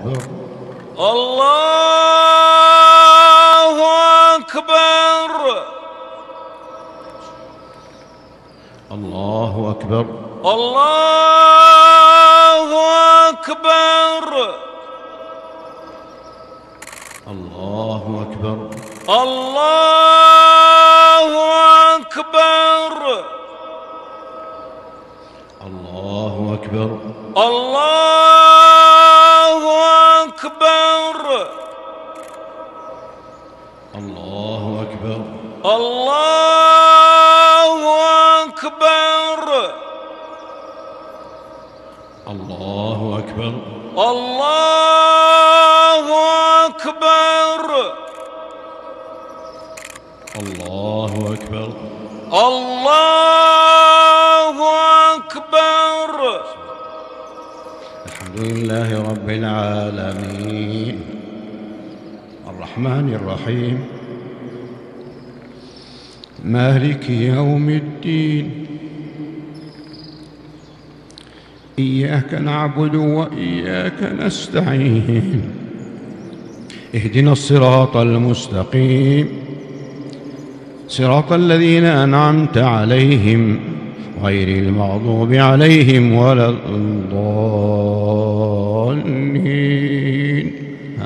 أكبر. الله أكبر. الله أكبر. الله أكبر. الله أكبر. الله أكبر. الله أكبر. الله أكبر. الله أكبر. الله أكبر. الله أكبر. الله أكبر. الله أكبر. الله أكبر. الحمد لله رب العالمين الرحمن الرحيم مالك يوم الدين إياك نعبد وإياك نستعين اهدنا الصراط المستقيم صراط الذين أنعمت عليهم غير المغضوب عليهم ولا الضالين.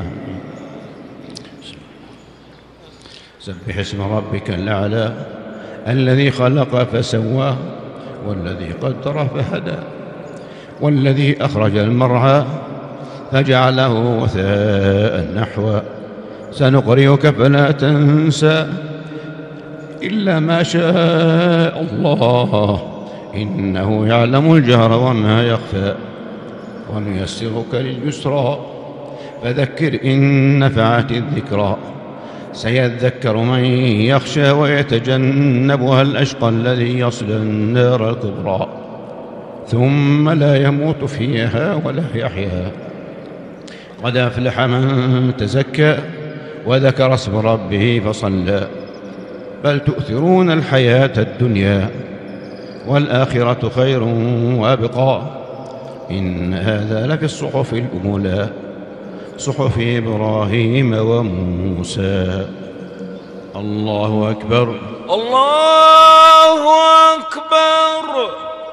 سبح اسم ربك الأعلى الذي خلق فسوى والذي قدر فهدى والذي أخرج المرعى فجعله غثاء نحوا سنقرئك فلا تنسى إلا ما شاء الله إنه يعلم الجهر وما يخفى ونيسرك لليسرى فذكر إن نفعت الذكرى سيذكر من يخشى ويتجنبها الأشقى الذي يصلى النار الكبرى ثم لا يموت فيها ولا يحيا قد أفلح من تزكى وذكر اسم ربه فصلى بل تؤثرون الحياة الدنيا والآخرة خير وأبقى إن هذا لفي الصحف الأولى صحف إبراهيم وموسى. الله أكبر. الله أكبر.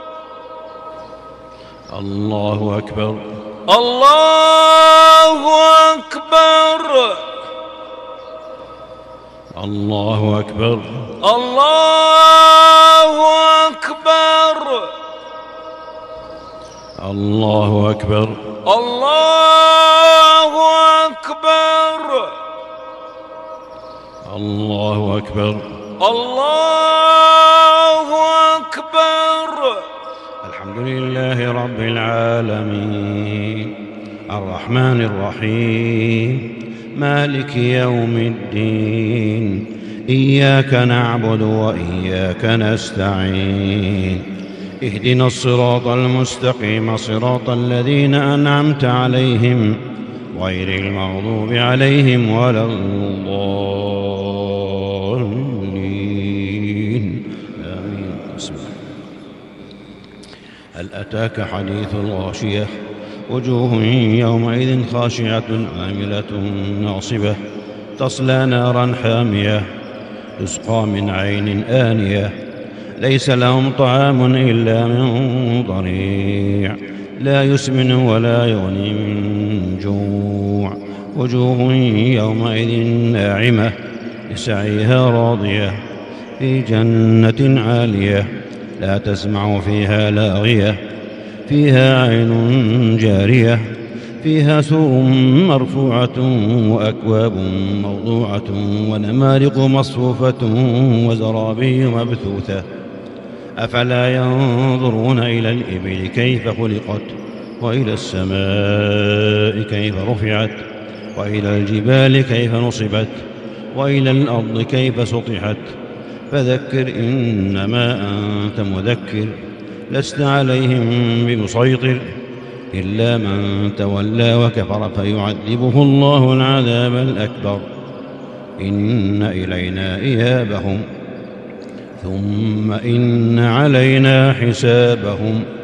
الله أكبر. الله أكبر. الله أكبر. الله أكبر. الله أكبر. الله أكبر. الله أكبر. الله أكبر. الحمد لله رب العالمين الرحمن الرحيم مالك يوم الدين إياك نعبد وإياك نستعين اهدنا الصراط المستقيم صراط الذين أنعمت عليهم غير المغضوب عليهم ولا الضالين آمين. بسم الله. هل أتاك حديث الغاشية وجوه يومئذ خاشعة عاملة ناصبة تصلى نارا حامية تسقى من عين آنية ليس لهم طعام إلا من ضريع لا يسمن ولا يغني من جوع وجوه يومئذ ناعمة لسعيها راضية في جنة عالية لا تسمع فيها لاغية فيها عين جارية فيها سرر مرفوعة وأكواب موضوعة ونمارق مصفوفة وزرابي مبثوثة أفلا ينظرون إلى الإبل كيف خلقت وإلى السماء كيف رفعت وإلى الجبال كيف نصبت وإلى الأرض كيف سطحت فذكر إنما أنت مذكر لست عليهم بمسيطر إلا من تولى وكفر فيعذبه الله العذاب الأكبر إن إلينا إيابهم ثم إن علينا حسابهم.